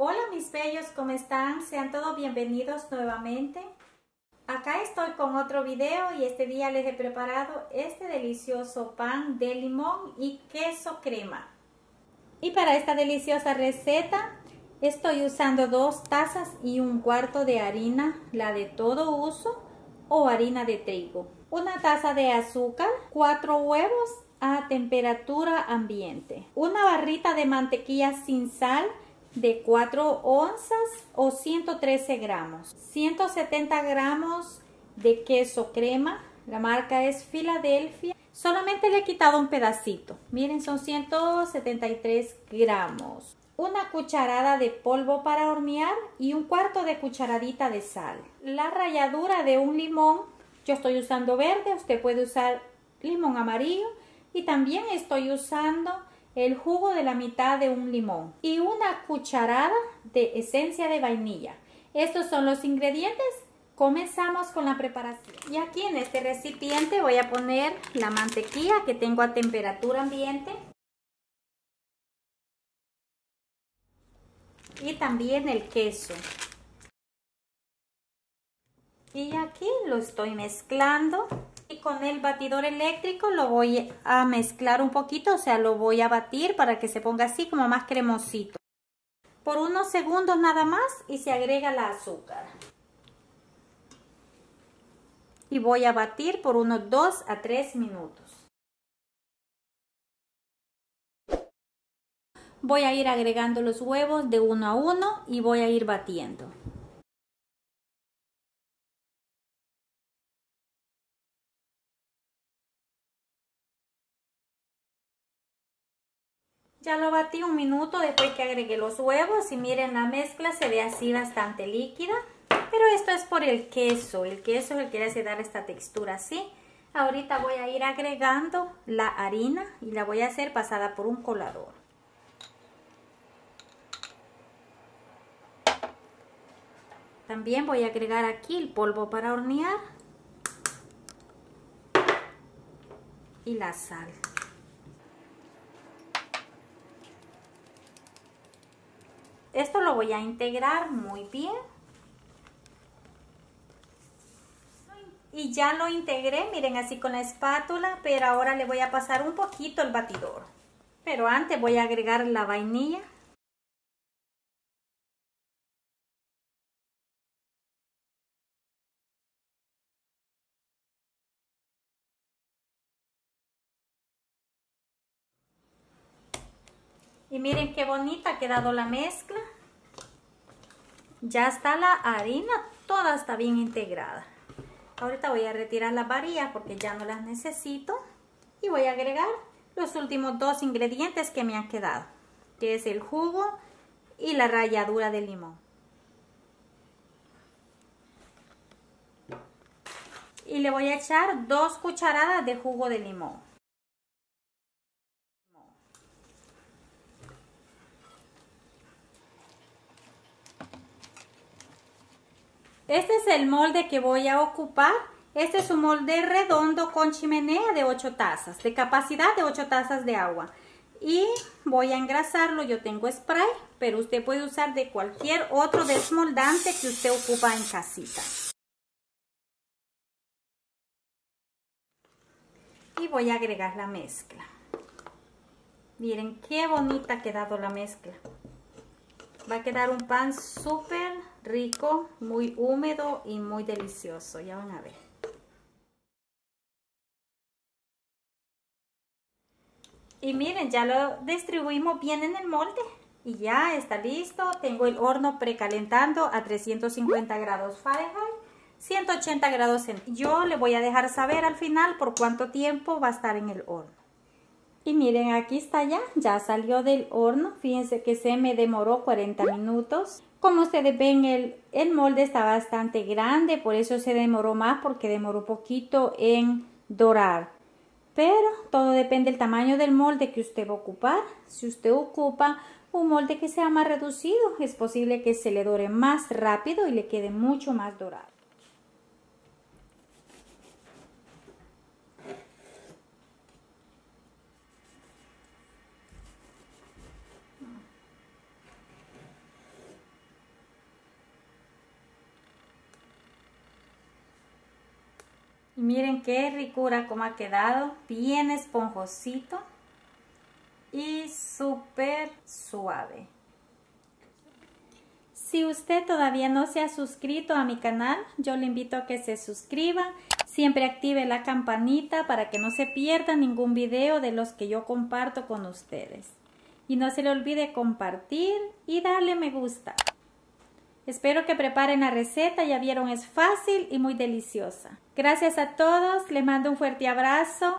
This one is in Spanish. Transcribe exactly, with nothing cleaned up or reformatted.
Hola mis bellos, ¿cómo están? Sean todos bienvenidos nuevamente. Acá estoy con otro video y este día les he preparado este delicioso pan de limón y queso crema. Y para esta deliciosa receta estoy usando dos tazas y un cuarto de harina, la de todo uso o harina de trigo. Una taza de azúcar, cuatro huevos a temperatura ambiente, una barrita de mantequilla sin sal de cuatro onzas o ciento trece gramos, ciento setenta gramos de queso crema, la marca es Filadelfia, solamente le he quitado un pedacito, miren, son ciento setenta y tres gramos, una cucharada de polvo para hornear y un cuarto de cucharadita de sal, la ralladura de un limón, yo estoy usando verde, usted puede usar limón amarillo, y también estoy usando el jugo de la mitad de un limón y una cucharada de esencia de vainilla. Estos son los ingredientes. Comenzamos con la preparación. Y aquí en este recipiente voy a poner la mantequilla que tengo a temperatura ambiente. Y también el queso. Y aquí lo estoy mezclando. Y con el batidor eléctrico lo voy a mezclar un poquito, o sea, lo voy a batir para que se ponga así como más cremosito. Por unos segundos nada más y se agrega la azúcar. Y voy a batir por unos dos a tres minutos. Voy a ir agregando los huevos de uno a uno y voy a ir batiendo. Ya lo batí un minuto después que agregué los huevos y miren, la mezcla se ve así bastante líquida. Pero esto es por el queso, el queso es el que le hace dar esta textura así. Ahorita voy a ir agregando la harina y la voy a hacer pasada por un colador. También voy a agregar aquí el polvo para hornear y la sal. Esto lo voy a integrar muy bien. Y ya lo integré, miren, así con la espátula, pero ahora le voy a pasar un poquito el batidor. Pero antes voy a agregar la vainilla. Y miren qué bonita ha quedado la mezcla. Ya está la harina, toda está bien integrada. Ahorita voy a retirar las varillas porque ya no las necesito. Y voy a agregar los últimos dos ingredientes que me han quedado, que es el jugo y la ralladura de limón. Y le voy a echar dos cucharadas de jugo de limón. Este es el molde que voy a ocupar. Este es un molde redondo con chimenea de ocho tazas, de capacidad de ocho tazas de agua. Y voy a engrasarlo, yo tengo spray, pero usted puede usar de cualquier otro desmoldante que usted ocupa en casita. Y voy a agregar la mezcla. Miren qué bonita ha quedado la mezcla. Va a quedar un pan súper rico, muy húmedo y muy delicioso. Ya van a ver. Y miren, ya lo distribuimos bien en el molde. Y ya está listo. Tengo el horno precalentando a trescientos cincuenta grados Fahrenheit, ciento ochenta grados Celsius. Yo le voy a dejar saber al final por cuánto tiempo va a estar en el horno. Y miren, aquí está ya, ya salió del horno. Fíjense que se me demoró cuarenta minutos. Como ustedes ven, el, el molde está bastante grande, por eso se demoró más, porque demoró poquito en dorar. Pero todo depende del tamaño del molde que usted va a ocupar. Si usted ocupa un molde que sea más reducido, es posible que se le dore más rápido y le quede mucho más dorado. Y miren qué ricura como ha quedado, bien esponjosito y súper suave. Si usted todavía no se ha suscrito a mi canal, yo le invito a que se suscriba. Siempre active la campanita para que no se pierda ningún video de los que yo comparto con ustedes. Y no se le olvide compartir y darle me gusta. Espero que preparen la receta, ya vieron, es fácil y muy deliciosa. Gracias a todos, les mando un fuerte abrazo.